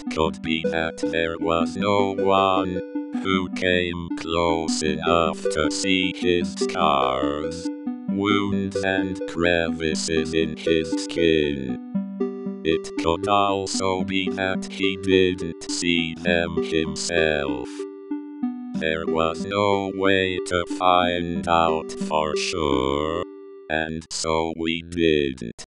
could be that there was no one who came close enough to see his scars, wounds and crevices in his skin. It could also be that he didn't see them himself. There was no way to find out for sure, and so we didn't.